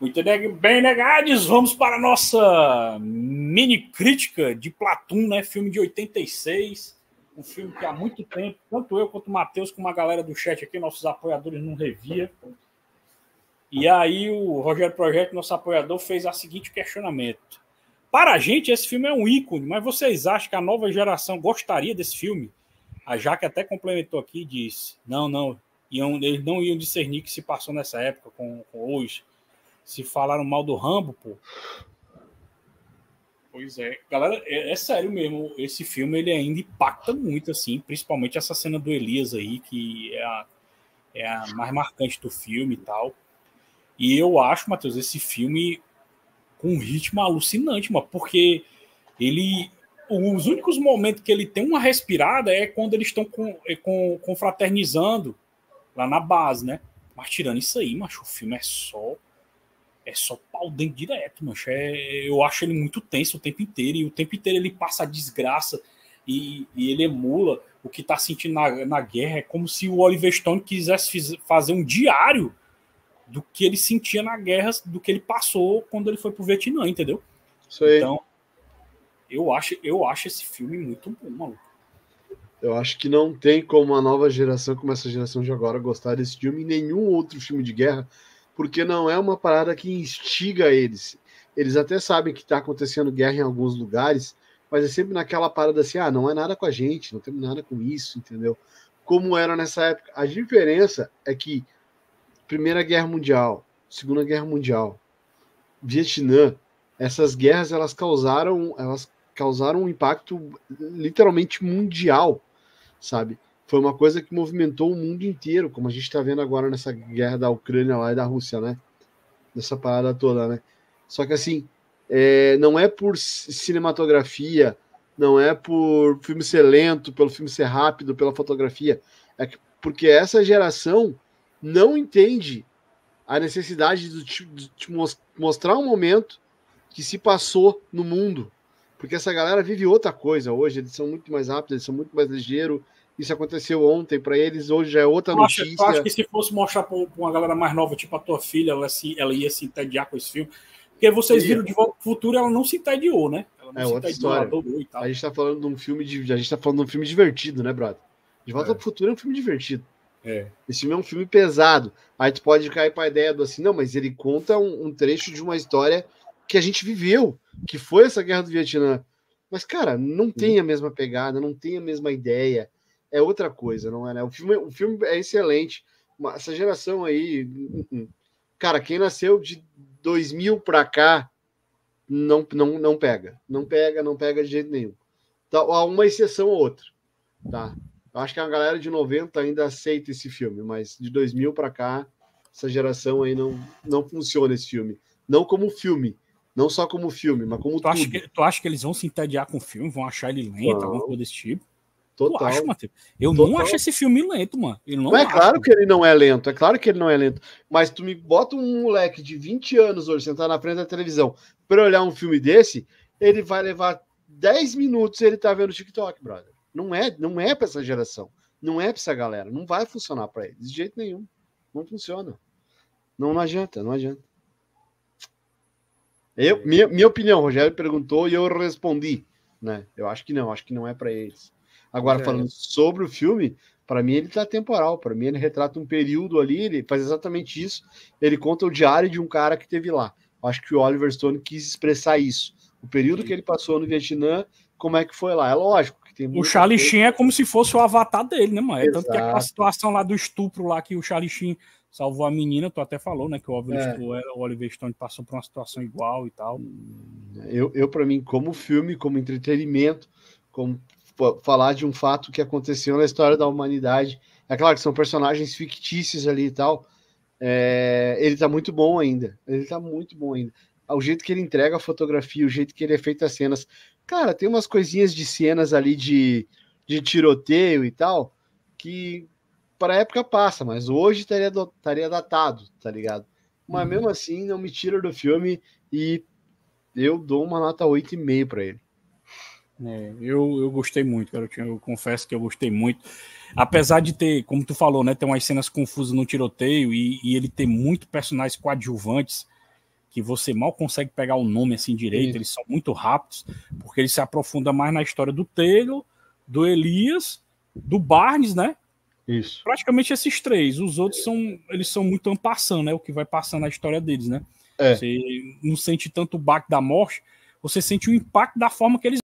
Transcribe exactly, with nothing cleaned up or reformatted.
Muito bem, negades, vamos para a nossa mini crítica de Platoon, né? Filme de oitenta e seis, um filme que há muito tempo, tanto eu quanto o Matheus, como a galera do chat aqui, nossos apoiadores, não revia. E aí o Rogério Projeto, nosso apoiador, fez o seguinte questionamento. Para a gente, esse filme é um ícone, mas vocês acham que a nova geração gostaria desse filme? A Jaque até complementou aqui e disse, não, não, iam, eles não iam discernir que se passou nessa época com, com hoje. Se falaram mal do Rambo, pô. Pois é. Galera, é, é sério mesmo. Esse filme, ele ainda impacta muito, assim. Principalmente essa cena do Elias aí, que é a, é a mais marcante do filme e tal. E eu acho, Matheus, esse filme com um ritmo alucinante, mano. Porque ele... Os únicos momentos que ele tem uma respirada é quando eles estão com, com, confraternizando lá na base, né? Mas tirando isso aí, macho, o filme é só... É só pau dentro direto, mancha. É, eu acho ele muito tenso o tempo inteiro. E o tempo inteiro ele passa a desgraça e, e ele emula o que tá sentindo na, na guerra. É como se o Oliver Stone quisesse fiz, fazer um diário do que ele sentia na guerra, do que ele passou quando ele foi pro Vietnã, entendeu? Isso aí. Então, eu acho, eu acho esse filme muito bom, maluco. Eu acho que não tem como a nova geração, como essa geração de agora, gostar desse filme e nenhum outro filme de guerra, porque não é uma parada que instiga eles. Eles até sabem que está acontecendo guerra em alguns lugares, mas é sempre naquela parada assim, ah, não é nada com a gente, não temos nada com isso, entendeu? Como era nessa época. A diferença é que Primeira Guerra Mundial, Segunda Guerra Mundial, Vietnã, essas guerras elas causaram, elas causaram um impacto literalmente mundial, sabe? Foi uma coisa que movimentou o mundo inteiro, como a gente está vendo agora nessa guerra da Ucrânia lá e da Rússia, né? Dessa parada toda, né? Só que assim, é, não é por cinematografia, não é por filme ser lento, pelo filme ser rápido, pela fotografia, é que, porque essa geração não entende a necessidade de te, de te mostrar um momento que se passou no mundo, porque essa galera vive outra coisa hoje, eles são muito mais rápidos, eles são muito mais ligeiros. Isso aconteceu ontem para eles, hoje já é outra tu notícia. Acha, tu acha que se fosse mostrar para uma galera mais nova, tipo a tua filha, ela, se, ela ia se entediar com esse filme? Porque vocês viram De Volta pro Futuro, ela não se entediou, né? Ela não é se outra entediou, história. Ela adorou e tal. A gente tá falando de um filme de, a gente tá falando de um filme divertido, né, brother? De Volta é. pro Futuro é um filme divertido. É. Esse filme é um filme pesado. Aí tu pode cair para a ideia do assim, não, mas ele conta um, um trecho de uma história que a gente viveu, que foi essa guerra do Vietnã. Mas, cara, não tem a mesma pegada, não tem a mesma ideia. É outra coisa, não é? Né? O filme, o filme é excelente. Essa geração aí, cara, quem nasceu de dois mil para cá não, não, não pega. Não pega, não pega de jeito nenhum. Tá, há uma exceção ou outra, tá? Eu acho que a galera de noventa ainda aceita esse filme, mas de dois mil para cá, essa geração aí não, não funciona esse filme. Não como filme, não só como filme, mas como tu tudo. Acha que, tu acha que eles vão se entediar com o filme, vão achar ele lento, não. Alguma coisa desse tipo? Total. Tu acha, Matheus? Eu Total. não acho esse filme lento, mano. Eu não mas é acho, claro mano. que ele não é lento, é claro que ele não é lento. Mas tu me bota um moleque de vinte anos hoje sentar na frente da televisão para olhar um filme desse, ele vai levar dez minutos e ele tá vendo TikTok, brother. Não é, não é para essa geração. Não é para essa galera. Não vai funcionar para eles. De jeito nenhum. Não funciona. Não, não adianta, não adianta. Eu, minha, minha opinião, o Rogério perguntou e eu respondi. Né? Eu acho que não, acho que não é para eles. Agora, é. falando sobre o filme, para mim ele tá temporal. Para mim ele retrata um período ali, ele faz exatamente isso. Ele conta o diário de um cara que teve lá. Eu acho que o Oliver Stone quis expressar isso. O período que ele passou no Vietnã, como é que foi lá. É lógico. O Charlie Sheen é como se fosse o avatar dele, né, mano? É tanto que aquela Exato. situação lá do estupro lá que o Charlie Sheen salvou a menina, tu até falou, né, que o Oliver, É. o Oliver Stone passou por uma situação igual e tal. Eu, eu para mim, como filme, como entretenimento, como falar de um fato que aconteceu na história da humanidade, é claro que são personagens fictícios ali e tal, é, ele tá muito bom ainda, ele tá muito bom ainda. O jeito que ele entrega a fotografia, o jeito que ele é feito as cenas. Cara, tem umas coisinhas de cenas ali de, de tiroteio e tal, que para a época passa, mas hoje estaria, estaria datado, tá ligado? Mas uhum. mesmo assim, não me tira do filme e eu dou uma nota oito e meio para ele. É, eu, eu gostei muito, garotinho. Eu confesso que eu gostei muito. Apesar de ter, como tu falou, né, ter umas cenas confusas no tiroteio e, e ele ter muito personagens coadjuvantes, que você mal consegue pegar o nome assim direito, Isso. Eles são muito rápidos, porque eles se aprofundam mais na história do Taylor, do Elias, do Barnes, né? Isso. Praticamente esses três. Os outros são, eles são muito ampassando, né? O que vai passando na história deles, né? É. Você não sente tanto o baque da morte, você sente o impacto da forma que eles